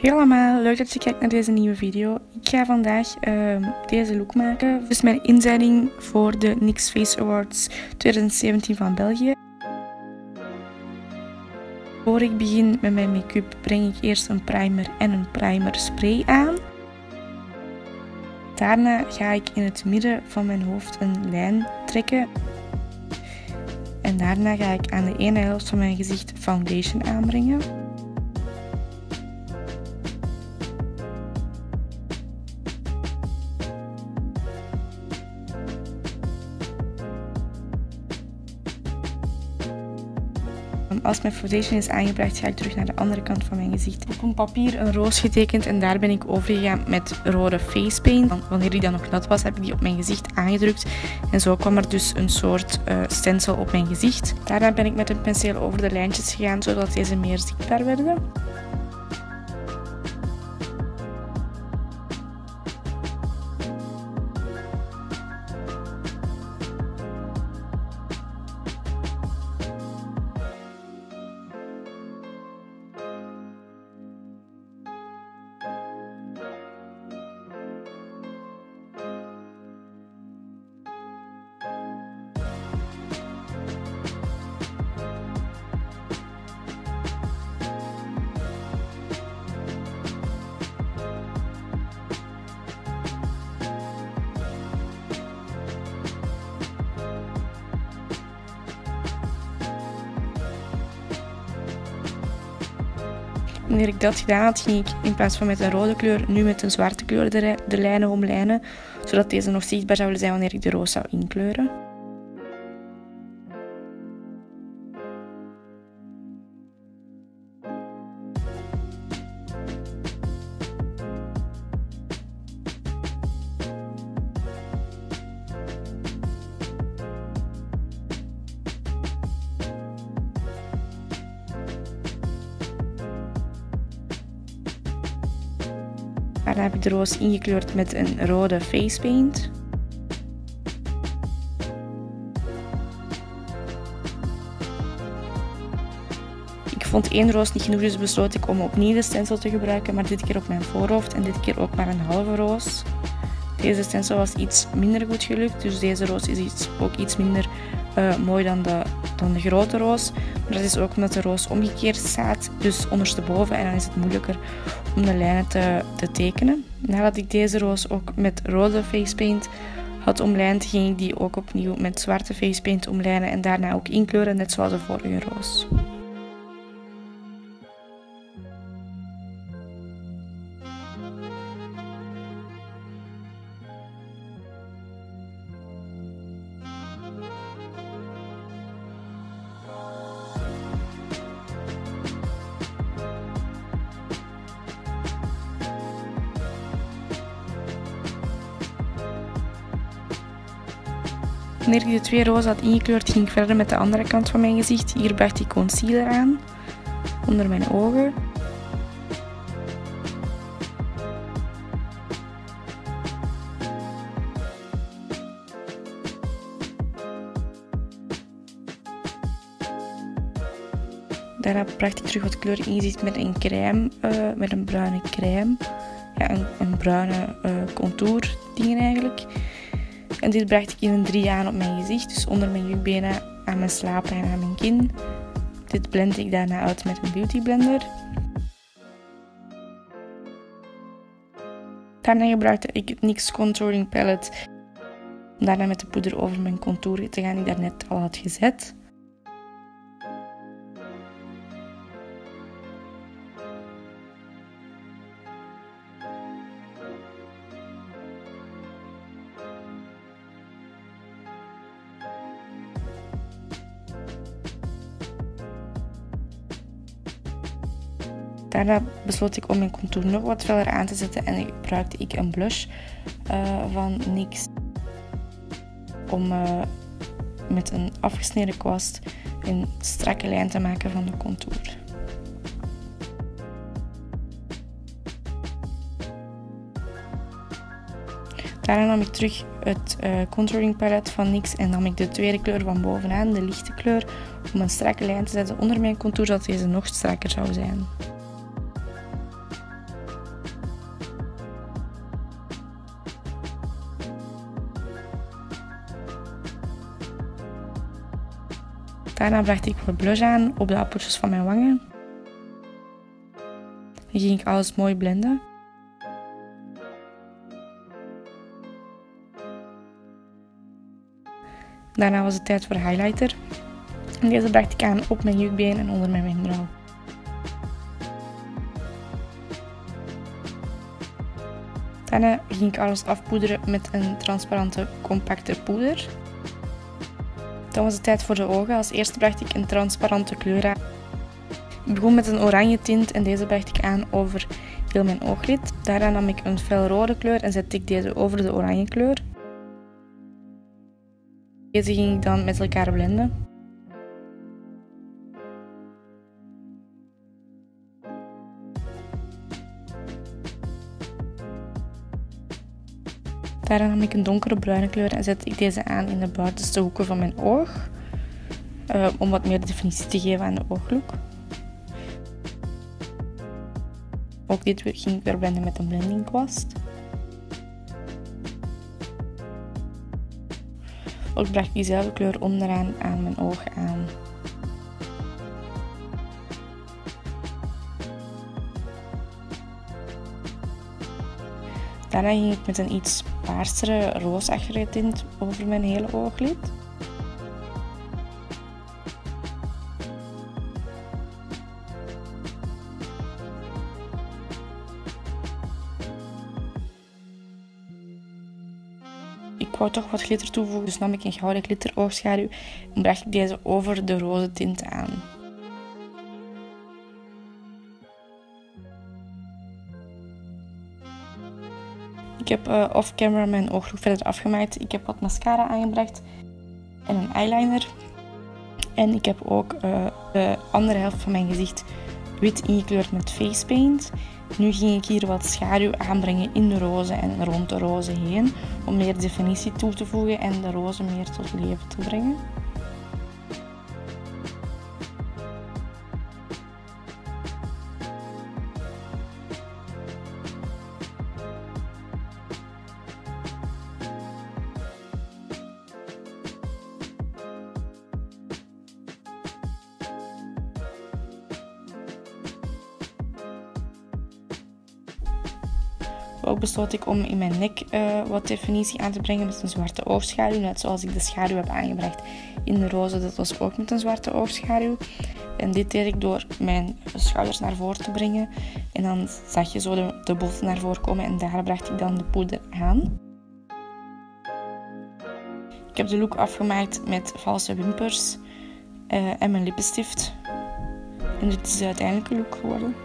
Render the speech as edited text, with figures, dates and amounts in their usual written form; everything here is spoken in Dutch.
Hey allemaal, leuk dat je kijkt naar deze nieuwe video. Ik ga vandaag deze look maken. Dus mijn inzending voor de NYX Face Awards 2017 van België. Voor ik begin met mijn make-up breng ik eerst een primer en een primer spray aan. Daarna ga ik in het midden van mijn hoofd een lijn trekken. En daarna ga ik aan de ene helft van mijn gezicht foundation aanbrengen. Als mijn foundation is aangebracht, ga ik terug naar de andere kant van mijn gezicht. Op een papier een roos getekend en daar ben ik overgegaan met rode facepaint. Wanneer die dan nog nat was, heb ik die op mijn gezicht aangedrukt. En zo kwam er dus een soort stencil op mijn gezicht. Daarna ben ik met een penseel over de lijntjes gegaan, zodat deze meer zichtbaar werden. Wanneer ik dat gedaan had, ging ik in plaats van met een rode kleur, nu met een zwarte kleur de lijnen omlijnen, zodat deze nog zichtbaar zouden zijn wanneer ik de roos zou inkleuren. Daarna heb ik de roos ingekleurd met een rode facepaint. Ik vond één roos niet genoeg, dus besloot ik om opnieuw de stencil te gebruiken, maar dit keer op mijn voorhoofd en dit keer ook maar een halve roos. Deze stencil was iets minder goed gelukt, dus deze roos is ook iets minder mooi dan de grote roos. Maar dat is ook omdat de roos omgekeerd staat, dus ondersteboven, en dan is het moeilijker om de lijnen te tekenen. Nadat ik deze roos ook met rode facepaint had omlijnd, ging ik die ook opnieuw met zwarte facepaint omlijnen en daarna ook inkleuren, net zoals de vorige roos. Wanneer ik de twee rozen had ingekleurd, ging ik verder met de andere kant van mijn gezicht. Hier bracht ik concealer aan, onder mijn ogen. Daarna bracht ik terug wat kleur in gezicht met een crème, met een bruine crème. Ja, een bruine contour dingen eigenlijk. En dit bracht ik in een 3 aan op mijn gezicht, dus onder mijn jukbenen, aan mijn slapen en aan mijn kin. Dit blend ik daarna uit met een beauty blender. Daarna gebruikte ik het NYX Contouring Palette om daarna met de poeder over mijn contour te gaan die ik daarnet al had gezet. Daarna besloot ik om mijn contour nog wat feller aan te zetten en gebruikte ik een blush van NYX om met een afgesneden kwast een strakke lijn te maken van de contour. Daarna nam ik terug het contouring palet van NYX en nam ik de tweede kleur van bovenaan, de lichte kleur, om een strakke lijn te zetten onder mijn contour, zodat deze nog strakker zou zijn. Daarna bracht ik wat blush aan op de appeltjes van mijn wangen. Dan ging ik alles mooi blenden. Daarna was het tijd voor highlighter. En deze bracht ik aan op mijn jukbeen en onder mijn wenkbrauw. Daarna ging ik alles afpoederen met een transparante compacte poeder. Dan was het tijd voor de ogen. Als eerste bracht ik een transparante kleur aan. Ik begon met een oranje tint en deze bracht ik aan over heel mijn ooglid. Daarna nam ik een felrode kleur en zette ik deze over de oranje kleur. Deze ging ik dan met elkaar blenden. Daarna nam ik een donkere bruine kleur en zette ik deze aan in de buitenste hoeken van mijn oog. Om wat meer definitie te geven aan de ooglook. Ook dit ging ik weer blenden met een blendingkwast. Ook bracht ik diezelfde kleur onderaan aan mijn oog aan. Daarna ging ik met een iets paarsere, roosachtige tint over mijn hele ooglid. Ik wou toch wat glitter toevoegen, dus nam ik een gouden glitter oogschaduw en bracht ik deze over de roze tint aan. Ik heb off-camera mijn ooglook verder afgemaakt. Ik heb wat mascara aangebracht en een eyeliner. En ik heb ook de andere helft van mijn gezicht wit ingekleurd met facepaint. Nu ging ik hier wat schaduw aanbrengen in de roze en rond de roze heen. Om meer definitie toe te voegen en de roze meer tot leven te brengen. Ook besloot ik om in mijn nek wat definitie aan te brengen met een zwarte oogschaduw. Net zoals ik de schaduw heb aangebracht in de roze, dat was ook met een zwarte oogschaduw. En dit deed ik door mijn schouders naar voren te brengen. En dan zag je zo de botten naar voren komen en daar bracht ik dan de poeder aan. Ik heb de look afgemaakt met valse wimpers en mijn lippenstift. En dit is de uiteindelijke look geworden.